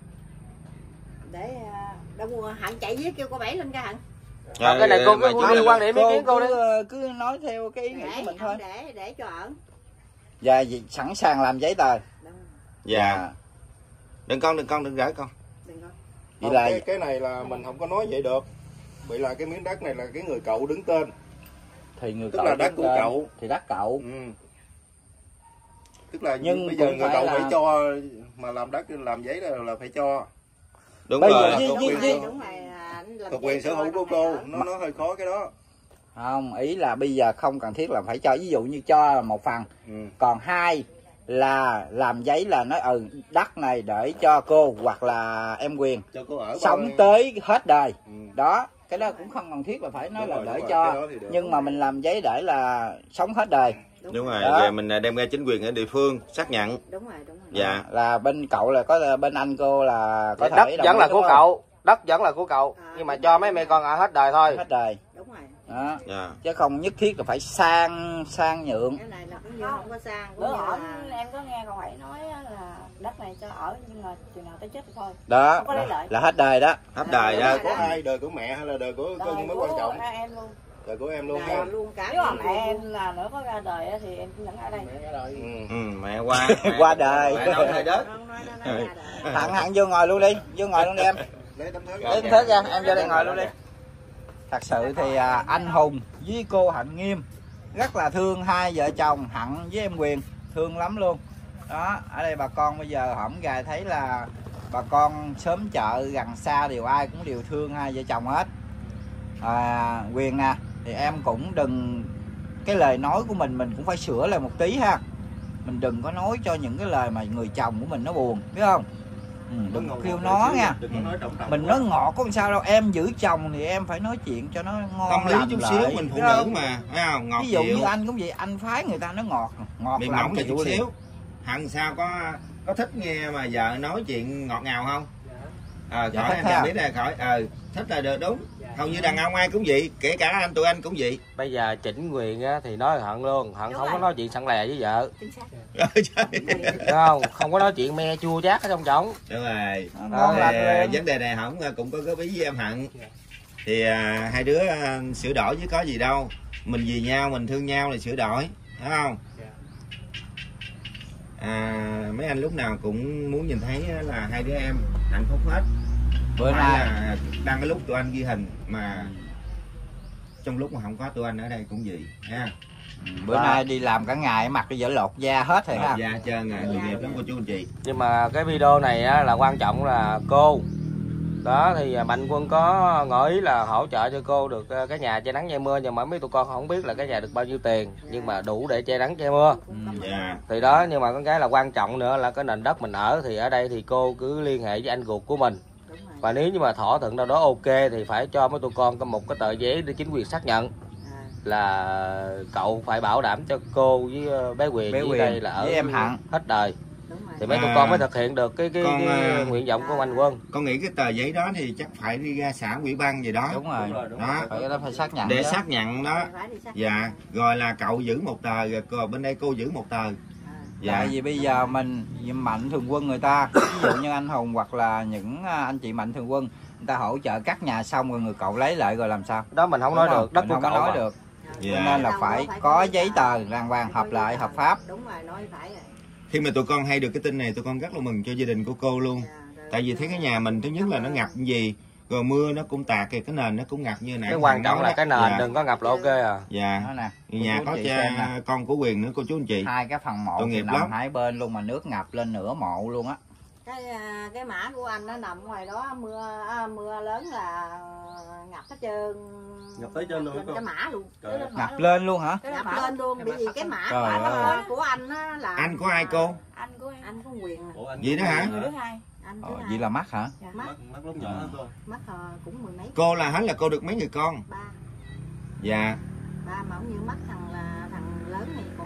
Để đâu mua Hận chạy với kêu cô Bảy lên cái Hận. À, cái này cô cứ liên quan điểm ý kiến cô đi. Cứ, cứ nói theo cái ý nghĩ của mình thôi. Để để cho ẩn. Dạ sẵn sàng làm giấy tờ. Dạ. Đừng con đừng con đừng gửi con. Đừng con. Vậy là cái, cái này là mình không có nói vậy được. Vì là cái miếng đất này là cái người cậu đứng tên. Thì người tức cậu là đất của cậu. Thì đất cậu. Ừ. Tức là nhưng bây giờ người cậu là... phải cho mà làm đất làm giấy là, là phải cho. Đúng bây rồi. giờ với, với, với... Thuộc quyền sở hữu của cô, nó nó hơi khó cái đó. Không, ý là bây giờ không cần thiết là phải cho, ví dụ như cho một phần. Ừ. Còn hai là làm giấy là nói ừ đất này để cho cô hoặc là em Quyền cho cô ở sống bao... tới hết đời. Ừ. Đó, cái đó ừ. cũng không cần thiết là phải nói đúng là rồi, để cho, nhưng mà mình làm giấy để là sống hết đời. Đúng, đúng rồi, rồi mình đem ra chính quyền ở địa phương xác nhận. Đúng rồi, đúng rồi. Dạ. Là bên cậu là có, bên anh cô là có đất thể vẫn là của cậu, đất vẫn là của cậu, à, nhưng mà cho mấy mẹ con ở hết đời thôi. Hết đời. Đúng rồi. Đó. Dạ. Chứ không nhất thiết là phải sang sang nhượng. Cái này là cũng như không có sang. Bữa hỏi là... em có nghe con Bảy nói là đất này cho ở nhưng mà chừng nào tới chết thì thôi. Đó, là, là hết đời đó. Hết đời đó. Có ai đời của mẹ hay là đời của con mới quan trọng? Em luôn. Đời của em luôn ha. Luôn cả. Nếu mà mẹ em là nữa có ra đời thì em cũng vẫn ở đây. Mẹ ra đời. Ừ, ừ mẹ qua. Mẹ, qua đời. Mẹ nói đời đất. Hẳn hẳn vô ngồi luôn đi, vô ngồi luôn đi em. Lấy tấm thớt. Lấy tấm thớt ra, em vô đây ngồi luôn đi. Thật sự thì à, anh Hùng với cô Hạnh Nghiêm rất là thương hai vợ chồng Hạnh với em Quyền, thương lắm luôn. Đó, ở đây bà con bây giờ hổng gài thấy là bà con xóm chợ gần xa đều ai cũng đều thương hai vợ chồng hết. À, Quyền nè, thì em cũng đừng, cái lời nói của mình mình cũng phải sửa lại một tí ha. Mình đừng có nói cho những cái lời mà người chồng của mình nó buồn, biết không? Ừ, đừng kêu nó nha. Ừ. Mình nói ngọt có sao đâu, em giữ chồng thì em phải nói chuyện cho nó ngon. Tâm lý chút xíu, mình phụ nữ mà, thấy không? Ngọt. Ví dụ dịu. như anh cũng vậy, anh phái người ta nó ngọt, ngọt miệng mỏng là chút xíu. Hằng sao có có thích nghe mà vợ nói chuyện ngọt ngào không? Ờ à, khỏi em chàng biết ra khỏi ờ thích là được, đúng. Hầu như đàn ông ai cũng vậy, kể cả anh tụi anh cũng vậy. Bây giờ chỉnh Quyền á thì nói Hận luôn, Hận không có nói chuyện sẵn lè với vợ. Đúng không? Không có nói chuyện me chua chát ở trong chổng. Đúng rồi. Ngon thì, lành vấn đề này Hổng cũng có góp ý với em Hận. Thì à, hai đứa à, sửa đổi chứ có gì đâu. Mình vì nhau, mình thương nhau là sửa đổi, đúng không? À, mấy anh lúc nào cũng muốn nhìn thấy là hai đứa em hạnh phúc hết. Bữa nay là đang cái lúc tụi anh ghi hình mà trong lúc mà không có tụi anh ở đây cũng vậy ha. Bữa à. nay đi làm cả ngày mặt đi dở lột da hết rồi ha. Da trơn à, tội nghiệp lắm cô chú anh chị. Nhưng mà cái video này á, là quan trọng là cô đó thì Mạnh Quân có ngỏ ý là hỗ trợ cho cô được cái nhà che nắng che mưa, nhưng mà mấy tụi con không biết là cái nhà được bao nhiêu tiền, nhưng mà đủ để che nắng che mưa. Ừ, yeah. Thì đó, nhưng mà có cái là quan trọng nữa là cái nền đất mình ở thì ở đây thì cô cứ liên hệ với anh ruột của mình. Và nếu như mà thỏa thuận đâu đó ok thì phải cho mấy tụi con có một cái tờ giấy để chính quyền xác nhận là cậu phải bảo đảm cho cô với bé Quyền bé với Quyền đây là ở với em Hạnh hết đời. Thì mấy à, tụi con mới thực hiện được cái cái, con, cái nguyện vọng của anh Quân. Con nghĩ cái tờ giấy đó thì chắc phải đi ra xã ủy ban gì đó. Đúng rồi, đúng đó. Phải, cái đó phải xác nhận để đó. xác nhận đó. Dạ, rồi là cậu giữ một tờ, rồi bên đây cô giữ một tờ. Dạ. Tại vì bây giờ mình Mạnh Thường Quân người ta, ví dụ như anh Hùng hoặc là những anh chị Mạnh Thường Quân, người ta hỗ trợ cắt nhà xong rồi người cậu lấy lại rồi làm sao? Đó mình không đúng nói không? được, đất mình của không cậu nói mà. được. Yeah. Cho nên là phải có giấy tờ đàng hoàng hợp lại hợp pháp. Đúng rồi, nói phải rồi. Khi mà tụi con hay được cái tin này, tụi con rất là mừng cho gia đình của cô luôn. Tại vì thấy cái nhà mình thứ nhất là nó ngập gì, rồi mưa nó cũng tạt kìa, cái nền nó cũng ngập như nãy. Cái quan trọng là cái nền dạ. đừng có ngập là ok à. Dạ. Đó nè. Nhà có cha con của Quyền nữa cô chú anh chị. Hai cái phần mộ nghiệp nằm lắm. hai bên luôn mà nước ngập lên nửa mộ luôn á. Cái cái mã của anh nó nằm ngoài đó, mưa à, mưa lớn là ngập hết trơn. Ngập tới trên luôn lên cái mã luôn. Ngập luôn. lên luôn hả? Ngập lên luôn, bởi vì cái mã của, anh, của anh á là anh của ai cô? Anh của em. Anh có Quyền. Vậy đó hả? Người thứ hai. Anh ờ, vậy là mắc hả? Dạ. Mắt mắt lúc nhỏ thôi. Mắt cũng mười mấy. Cô là hết là cô được mấy người con? Ba. Dạ. Ba mà cũng như mắt thằng là thằng lớn này còn hai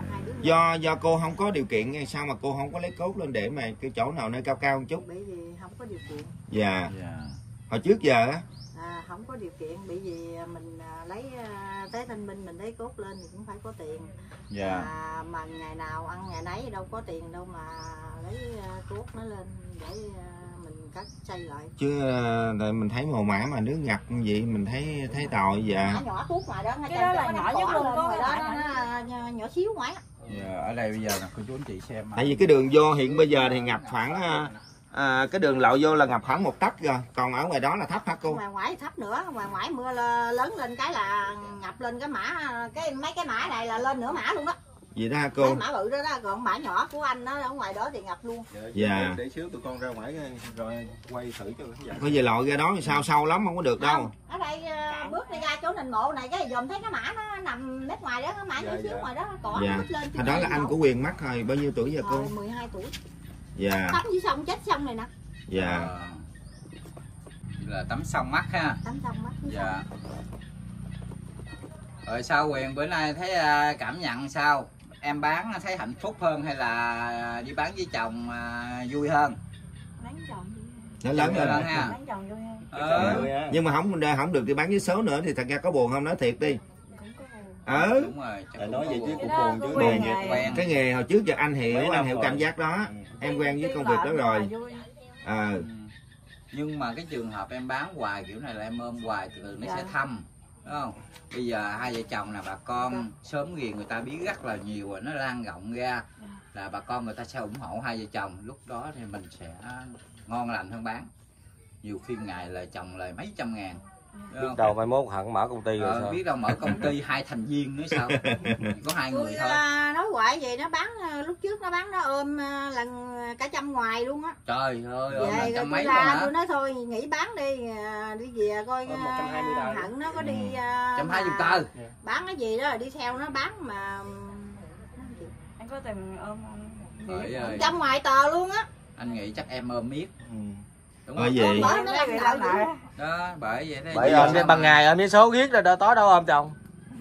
Do do cô không có điều kiện hay sao mà cô không có lấy cốt lên để mà cái chỗ nào nơi cao cao một chút? Bởi vì không có điều kiện. Dạ. Dạ. Hồi trước giờ á. À, không có điều kiện, bởi vì mình à, lấy à, tới thanh minh mình lấy cốt lên thì cũng phải có tiền. Dạ. À, mà ngày nào ăn ngày nấy đâu có tiền đâu mà lấy à, cốt nó lên để à, mình cắt xây lại. Chứ tại mình thấy màu mã mà nước ngập như vậy mình thấy thấy tội. Dạ. Nhỏ nhỏ thuốc ngoài đó, Cái đó là nhỏ nhất luôn, có ngoài đó nhỏ nó, nó nhỏ xíu ngoài. Dạ. Ở đây bây giờ nè cô chú anh chị xem. Tại vì cái đường vô hiện bây giờ thì ngập khoảng à, cái đường lộ vô là ngập khoảng một tấc rồi, còn ở ngoài đó là thấp hả cô? Ngoài ngoại thấp nữa, ngoài ngoại mưa lớn lên cái là ngập lên cái mã, cái mấy cái mã này là lên nửa mã luôn đó. Gì đó hả cô? Mấy mã bự đó đó, còn mã nhỏ của anh nó ở ngoài đó thì ngập luôn. Dạ. Để xíu tụi con ra ngoài rồi quay thử cho khán giả. Bây giờ lội ra đó thì sao sâu lắm không có được đâu. Không, ở đây uh, bước đi ra chỗ nền mộ này cái dòm thấy cái mã nó nằm mét ngoài đó, cái mã nhỏ Dạ, xíu dạ. ngoài đó cỏ Dạ. nó lên. Hồi đó là anh của Quyền mắc rồi, bao nhiêu tuổi giờ cô? Rồi, mười hai tuổi. Dạ. Tắm dưới sông chết sông này nè. Dạ. Ờ, là tắm xong mắt ha. Tắm sông mắt. Dạ. Rồi sao Quyền bữa nay thấy à, cảm nhận sao? Em bán thấy hạnh phúc hơn hay là đi bán với chồng à, vui hơn? Bán chồng Nó lớn Vui lên. hơn ha. bán chồng vui hơn. Ờ, Nhưng mà không không được đi bán với số nữa thì thật ra có buồn không, nói thiệt đi. Cũng có buồn. Ờ. đúng rồi. chắc Tại cũng nói có vậy chứ buồn. cũng Cái đó buồn chứ cũng buồn quen vậy. rồi. Quen. Cái nghề hồi trước giờ anh hiểu, Mấy anh năm hiểu rồi. cảm giác đó. Em quen với công việc đó rồi. Ờ. Ừ. Nhưng mà cái trường hợp em bán hoài kiểu này là em ôm hoài từ từ nó Dạ. sẽ thâm, đúng không? Bây giờ hai vợ chồng là bà con sớm ghiền người ta biết rất là nhiều rồi, nó lan rộng ra là bà con người ta sẽ ủng hộ hai vợ chồng, lúc đó thì mình sẽ ngon lành hơn bán. Nhiều khi ngày là chồng lời mấy trăm ngàn, đúng không? Đầu mai mốt hận mở công ty rồi Ờ, sao? biết đâu mở công ty hai thành viên nữa sao? Có hai người Tôi thôi. à, nói hoài vậy nó bán à, lúc trước nó bán nó ôm à, lần cả trăm ngoài luôn á. Trời ơi, ôm Về là rồi trăm tôi mấy luôn la hả? tôi nói thôi nghỉ bán đi, à, đi về coi Ôm một trăm hai mươi à, tờ. Hận nó có đi à, Trăm hai chục mà tờ. bán cái gì đó đi theo nó bán mà Anh có tìm ôm không? Trời ơi, trăm ngoài tờ luôn á. anh nghĩ chắc em ôm miết, Ừ. đúng Bởi không? vậy. Bởi nó làm nợ dữ. Đó, bởi vậy thế. Bởi Giờ ôm sao đi mà- ban ngày ôm với số ghét rồi đó, tối đâu ôm chồng.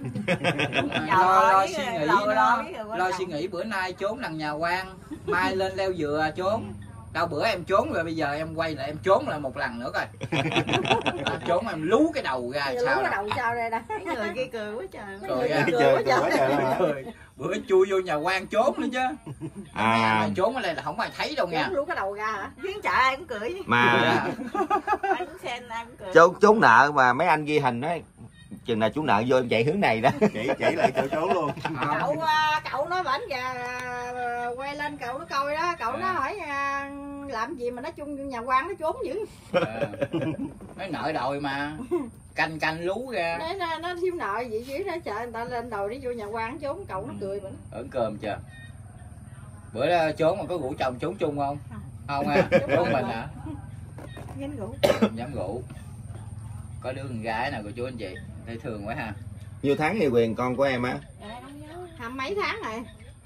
lo, lo suy nghĩ Lo- nó, lo biết rồi quan lo trọng. suy nghĩ bữa nay trốn đằng nhà quan, mai lên leo dừa trốn. Đâu bữa em trốn rồi bây giờ em quay lại em trốn lại một lần nữa coi. À, trốn em lú cái đầu ra Lú sao cái nè. đầu sao đây nè. Mấy người kia cười quá trời. Rồi à, Chơi cười quá trời luôn hả? rồi, bữa chui vô nhà quan trốn nữa chứ. À. Mày trốn ở đây là không ai thấy đâu nha. Lú cái đầu ra hả? Chuyến chợ ai cũng cười. Mà À, Ai cũng xem ai cũng cười. trốn trốn nợ mà mấy anh ghi hình đó, chừng nào chú nợ vô em chạy hướng này đó. Chỉ chỉ lại chỗ trốn luôn. Cậu à, cậu nói bển kìa, à, quay lên cậu nó coi đó, cậu nó À. hỏi à, làm gì mà nói chung nhà quan nó trốn dữ. à. Nói nợ đòi mà canh canh lú ra. Nó, nó, nó thiếu nợ gì chứ nó chờ người ta lên đầu đi vô nhà quan trốn, cậu nó cười mình. Ở cơm chưa? Bữa đó trốn mà có rủ chồng trốn chung không? Không à, trốn mình hả? Gánh ngủ. Không dám rủ. Có đứa con gái nào của chú anh chị, thấy thương quá ha. Nhiêu tháng thì Quyền con của em á? Hai mấy tháng rồi,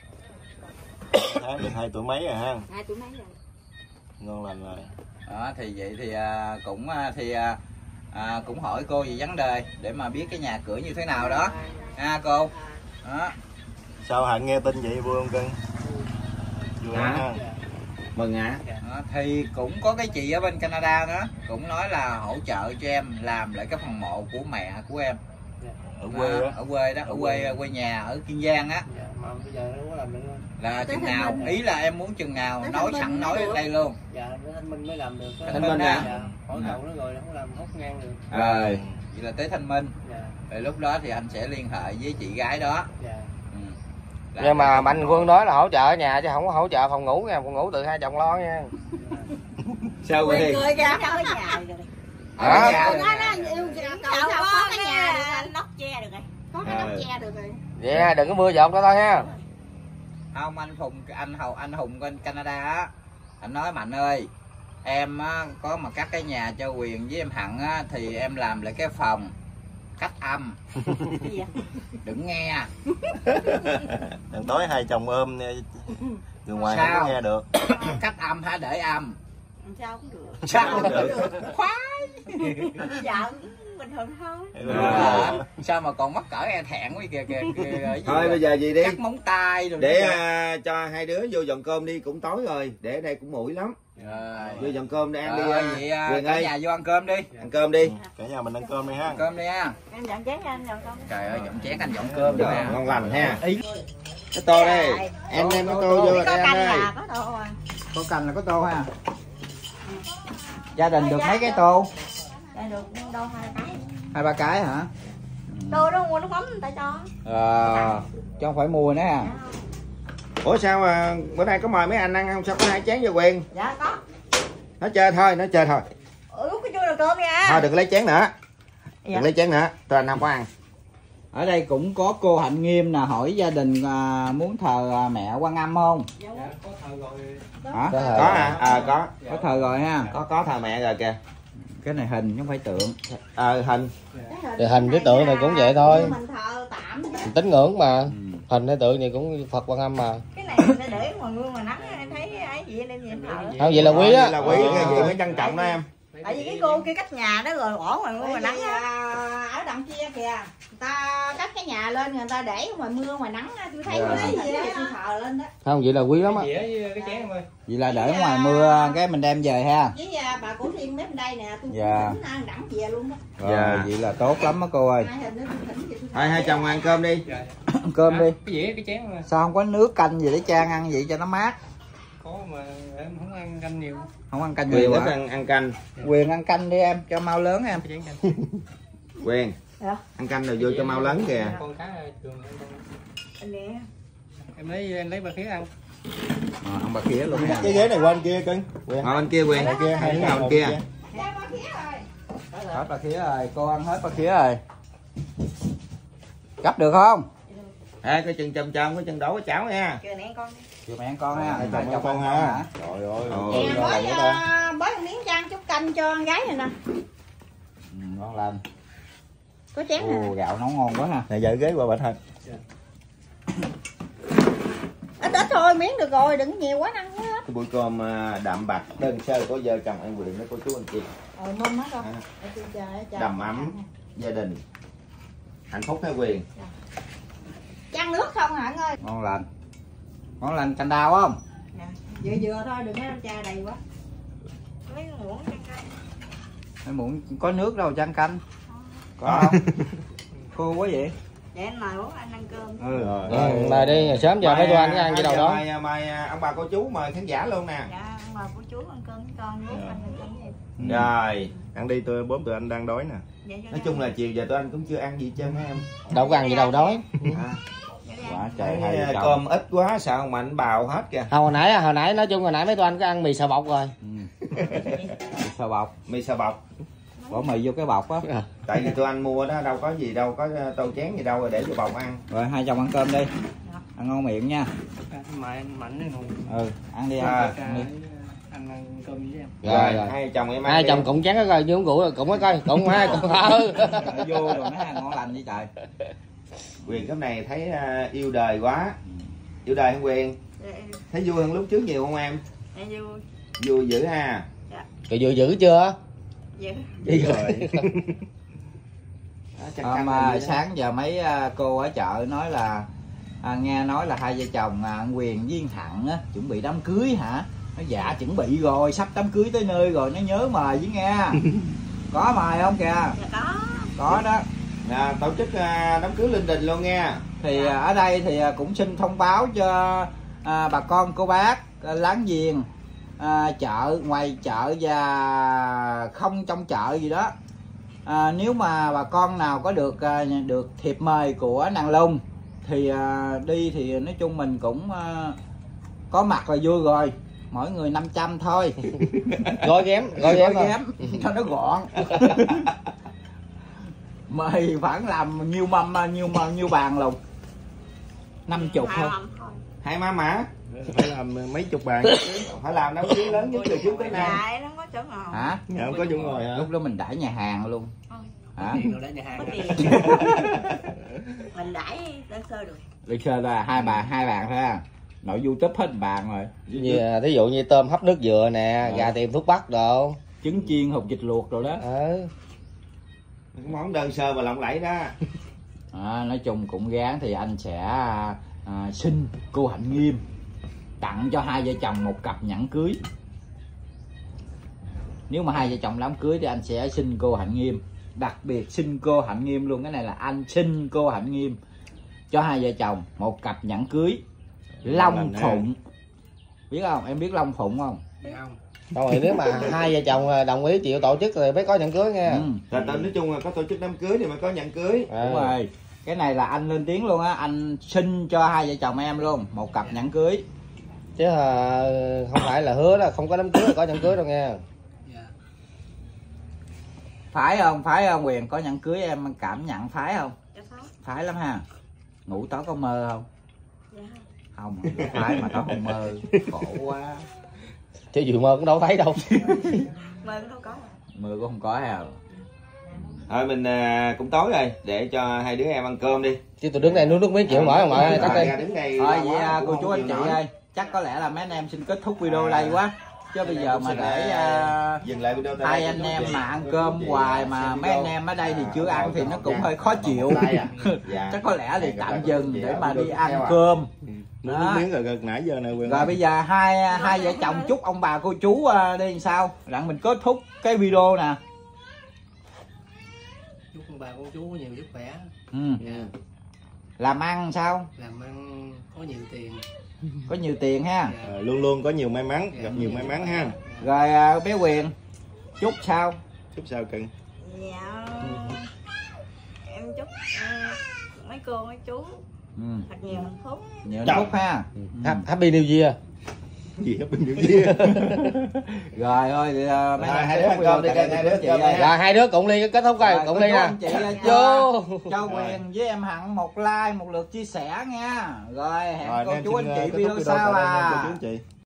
Tháng được hai tuổi mấy rồi ha. hai tuổi mấy rồi. Ngon lành rồi. Đó thì vậy thì à, cũng à, thì à, à, cũng hỏi cô về vấn đề để mà biết cái nhà cửa như thế nào đó ha cô. Đó. Sao Hạnh nghe tin vậy vui không cưng? Vui Hả? ha. Mừng hả? Đó, thì cũng có cái chị ở bên Canada nữa cũng nói là hỗ trợ cho em làm lại cái phần mộ của mẹ của em Ở quê à, á. ở quê đó, ở Ở quê quê. quê nhà ở Kiên Giang á. Dạ, mà bây giờ nó có làm được không? Là Tới chừng Thanh nào, Minh. ý là em muốn chừng nào Tới nói Thanh sẵn Minh nói mới ở được. đây luôn. Dạ, tới Thanh Minh mới làm được. Thanh Minh à? Dạ, hỗ trợ nó rồi nó không làm hốt ngang được. Rồi vậy là tới Thanh Minh, Dạ, rồi lúc đó thì anh sẽ liên hệ với chị gái đó. dạ. Ừ. Là- Nhưng mà Mạnh Quân nói là hỗ trợ ở nhà chứ không có hỗ trợ phòng ngủ nha, phòng ngủ tự hai chồng lo nha. Sao Cười Quyền? cười kìa. Trong cái nhà rồi. Ở nhà Cậu rồi. nói nó yêu kìa, cậu Cậu sao có cái nhà được rồi. nóc che được rồi. Có cái nóc che được rồi. Vậy ha, đừng có mưa dột đó thôi ha. Không, anh Hùng anh Hùng anh Hùng bên Canada á, anh nói Mạnh ơi em á, có mà cắt cái nhà cho Quyền với em Hận á, thì em làm lại cái phòng cách âm. Gì vậy? Đừng nghe. Đằng tối hai chồng ôm người ngoài Sao? không có nghe được. Cách âm hả để âm? Sao cũng được. Sao Không được. khoái. Dạ cũng bình thường thôi. À, sao mà còn mắc cỡ e thẹn quá kìa kìa, kìa. Thôi bây giờ gì đi cắt móng tay rồi để à, cho hai đứa vô dọn cơm đi, cũng tối rồi, để ở đây cũng mũi lắm. Rồi. Vô dọn cơm để ăn Rồi, đi. vậy à, Quyền cả ơi, nhà vô ăn cơm đi. ăn cơm đi. Cả nhà mình ăn cơm đi ha. Ăn cơm đi ha. Em dọn chén cho anh dọn cơm. Trời ơi, dọn chén anh dọn cơm Rồi, nè. ngon lành ha. Ý. Cái tô đây, em em cái tô vô Có đây anh canh ơi. là có tô à. Có canh là có tô ha. Gia đình được mấy cái tô? Dạ được đâu hai cái. Hai ba cái hả? Tô đó mua nước mắm người ta cho. Ờ, chứ không phải mua nữa ha. Ủa sao mà bữa nay có mời mấy anh ăn không, sao có hai chén cho Quyền? Dạ có. Nó chơi thôi, nó chơi thôi. Ừ, cái chui là cơm nha. Thôi đừng lấy chén nữa. Dạ. Đừng lấy chén nữa, tôi anh không có ăn. Ở đây cũng có cô Hạnh Nghiêm nè, hỏi gia đình à, muốn thờ à, mẹ Quan Âm không? Dạ, có thờ rồi. Hả? Có hả? À có. Có thờ rồi ha. Có có thờ mẹ rồi kìa. Cái này hình chứ không phải tượng. Ờ hình. Thì hình với tượng này cũng vậy thôi. Mình thờ tạm. Mình tín ngưỡng mà. Ừ. Hình hay tượng gì cũng Phật Quan Âm mà. Cái này mình để ngoài mưa mà nắng em thấy ấy gì nên gì em thờ. Không vậy là quý á. Vậy là quý, cái gì mới trân trọng đó em. Tại vì cái cô kia cách nhà đó rồi bỏ ngoài mưa ngoài nắng á. Ở đằng kia kìa, người ta cắt cái nhà lên người ta để ngoài mưa ngoài nắng á, tôi thấy Dạ. cái gì đó tôi thờ lên đó. Không vậy là quý lắm á. Dĩa với cái chén em ơi. Vậy là để ngoài mưa cái mình đem về ha. Với à, bà cổ Thiên bên đây nè, tôi Dạ. cũng thỉnh đẳng về luôn đó. Rồi, Dạ. vậy là tốt lắm á cô ơi. Hai hình đó tôi thỉnh về tôi Thôi hai chồng ăn cơm đi. Dạ. Ăn cơm đi. Cái dĩa cái chén mà. Sao không có nước canh gì để Trang ăn vậy cho nó mát? Có mà em không ăn canh nhiều. Không ăn canh Quyền nhiều thích hả? ăn, ăn canh. Quyền ăn canh đi em, cho mau lớn em. Cái chén canh. Quyền. Dạ. Ăn canh rồi vô cho mau lớn kìa. Con cá trường em con. Anh nè. Em lấy em lấy ba khía ăn. À, ăn bạc khía luôn nha. Cái ghế này qua bên kia cưng. Ngồi bên kia Quyền. Bên kia, hai đứa Ngồi ngồi bên bên kia. kia. Ra qua phía rồi. Hết bạc khía rồi, cô ăn hết bạc khía rồi. Gấp được không? Ê, cái chân chôm chôm, cái chân đổ cái chảo nha. Kìa nè con. Chịu mẹ ăn con ha. Hai chồng Cho ăn con hả? ha. Trời ơi. Ồ. Nè Ôi, bói làm cái ta. à, bói một miếng chan chút canh cho con gái này nè. Ừ, ngon lành. Có chén nè. Ồ, gạo nấu ngon quá ha. Này dở ghế qua bệnh thôi. Ít ít thôi, miếng được rồi, đừng nhiều quá ăn hết. Cái buổi cơm à, đạm bạc đơn sơ của vợ chồng anh Quyền đó cô chú anh chị. Ờ mâm hết rồi. À. Để tôi chờ, để chờ. Đầm ấm gia đình. Hạnh phúc hay Quyền. Chan nước không hả anh ơi? Ngon lành. Ngon lành canh đào không? Nè, vừa vừa thôi, đừng có cha đầy quá. Mấy muỗng chan canh. Mấy muỗng có nước đâu chan canh. Có không? Khô quá vậy. Để anh mời bố anh ăn cơm. Ừ rồi. Ừ, mời đi, sớm giờ mấy tôi ăn cái ăn à, cái đầu đó. Mời, mời ông bà cô chú, mời khán giả luôn nè. Dạ, mời cô chú ăn cơm với con, với anh ăn cơm với em. Rồi, Ăn đi, tôi bốn tụi anh đang đói nè. Dạ, cho nói ra. chung là chiều giờ tụi anh cũng chưa ăn gì trơn á em. Đâu có ăn gì đâu đói. À, Cho ra. Quá trời cái, hay à, cơm ít quá sao ông Mạnh bào hết kìa. Không, hồi nãy hồi nãy nói chung hồi nãy mấy tôi ăn có ăn mì xào bọc rồi. Ừ. Sao bọc? Mì xào bọc. Bỏ mì vô cái bọc á. Tại vì tụi anh mua đó đâu có gì đâu, có tô chén gì đâu rồi để vô bọc ăn. Rồi hai chồng ăn cơm đi. Ăn ngon miệng nha. Mà em mạnh đấy hùng. Ừ, ăn đi ăn. À, ăn đi. Anh ăn cơm với em. Rồi, Rồi rồi. hai chồng em ăn Hai đi. chồng cũng chén cái coi như uống rượu cũng có coi, cũng hai cũng ừ. Vô rồi nó ăn ngon lành vậy trời. Quyền cái này thấy à, yêu đời quá. Yêu đời không Quyền? Dạ, Thấy vui hơn lúc trước nhiều không em? dạ, vui. Vui dữ ha. Rồi vừa giữ chưa? Dạ. Rồi. Đó, chắc À, chắn mà là vui đó. sáng giờ mấy à, cô ở chợ nói là à, nghe nói là hai vợ chồng à, anh Quyền với anh Thận á chuẩn bị đám cưới hả? Nó dạ chuẩn bị rồi, sắp đám cưới tới nơi rồi, nó nhớ mời với nghe. Có mời không kìa? Dạ có. Có đó. À, tổ chức à, đám cưới linh đình luôn nha. Thì à, ở đây thì à, cũng xin thông báo cho à, bà con cô bác à, láng giềng à, chợ, ngoài chợ và không trong chợ gì đó. À, nếu mà bà con nào có được à, được thiệp mời của nàng Lùng thì à, đi thì nói chung mình cũng à, có mặt là vui rồi, mỗi người năm trăm thôi. Gói ghém, gói ghém thôi. ghém cho nó gọn. Mời khoảng làm nhiêu mâm nhiêu mâm nhiêu bàn Lùng? Năm chục thôi. Hai má mã. Phải làm mấy chục bàn. Phải làm đám cưới lớn nhất từ trước tới nay. Dạ, nó có chỗ ngồi. Hả? Dạ, không có chỗ ngồi hả? Lúc đó mình đãi nhà hàng luôn. Hả? Rồi để nhà hàng. Có tiền. Mình đãi đơn sơ được. Lịch sơ là hai bàn hai bàn thôi à. Nội YouTube hết bàn rồi. Như thí dụ như tôm hấp nước dừa nè, gà tiềm thuốc bắc đồ. Trứng chiên hột vịt luộc rồi đó. Ừ. món đơn sơ mà lộng lẫy đó. À, nói chung cũng gán thì anh sẽ à, xin cô Hạnh Nghiêm tặng cho hai vợ chồng một cặp nhẫn cưới. Nếu mà hai vợ chồng làm cưới thì anh sẽ xin cô Hạnh Nghiêm, đặc biệt xin cô Hạnh Nghiêm luôn. Cái này là anh xin cô Hạnh Nghiêm cho hai vợ chồng một cặp nhẫn cưới Long Phụng. Biết không? Em biết Long Phụng không? Không. Rồi nếu mà hai vợ chồng đồng ý chịu tổ chức thì mới có nhẫn cưới nha. Ừ. Là tên nói chung là có tổ chức đám cưới thì mới có nhẫn cưới. À. Đúng rồi. Cái này là anh lên tiếng luôn á, anh xin cho hai vợ chồng em luôn một cặp nhẫn cưới. Chứ à, không phải là hứa là không có đám cưới là có nhẫn cưới đâu nha. Dạ. Phải không? Phải không Quyền? Có nhẫn cưới em cảm nhận phải không? Dạ phải. Phải lắm ha. Ngủ tối có mơ không? Dạ. Không, phải mà tối không mơ. Khổ quá. Chứ vừa mơ cũng đâu thấy đâu. Mơ cũng đâu có. Mơ cũng không có hả? Thôi mình à, cũng tối rồi, để cho hai đứa em ăn cơm đi. Chứ tôi đứng đây nuốt nước miếng chịu mỏi không mỏi tắt đi. Đứng đây Thôi lâu vậy quá à, cũng cô không chú anh chịu chị nổi. ơi, chắc có lẽ là mấy anh em xin kết thúc video À, đây quá. Chứ bây giờ mà Xin, để à, uh, dừng lại video tại hai đây, anh cô chú em chị. mà ăn Cô cơm chú chị hoài mà xem mấy anh video. em ở đây thì À, chưa ăn thì rồi, nó rồi, cũng rồi. hơi khó chịu. Like à? Dạ. Chắc có lẽ thì Hẹn gặp tạm lại cô dừng chị để ở mà video đi tiếp ăn theo à. cơm. Nuốt Đó. nước miếng rồi gần nãy giờ này Quyền. Rồi bây giờ hai hai vợ chồng chúc ông bà cô chú uh, đi làm sao? Đặng mình kết thúc cái video nè. Chúc ông bà con chú có nhiều sức khỏe. Ừ. Dạ. Làm ăn sao? Làm ăn có nhiều tiền. Có nhiều tiền ha. Dạ. À, luôn luôn có nhiều may mắn, gặp nhiều may mắn ha. Rồi uh, bé Quyền chúc sao? Chúc sao cưng? Dạ. Em chúc uh, mấy cô mấy chú Ừ. thật nhiều hạnh phúc. Nhiều hạnh phúc ha. Happy New Year. Gì hết bình nhiêu chia. Rồi thôi thì, uh, mấy Rồi, anh hai kết đứa thúc ăn cơm video đi, tại đây hai cô đứa chị cơm ơi. đi. Rồi hai đứa cùng ly kết thúc coi, Rồi, cùng cô ly chú nè. anh chị cho, Vô. cho Quyền với em Hạnh một like, một lượt chia sẻ nha. Rồi hẹn Rồi, cô anh em chú xin, anh uh, chị kết thúc video video sau tại đây nha, cô à. chú anh chị.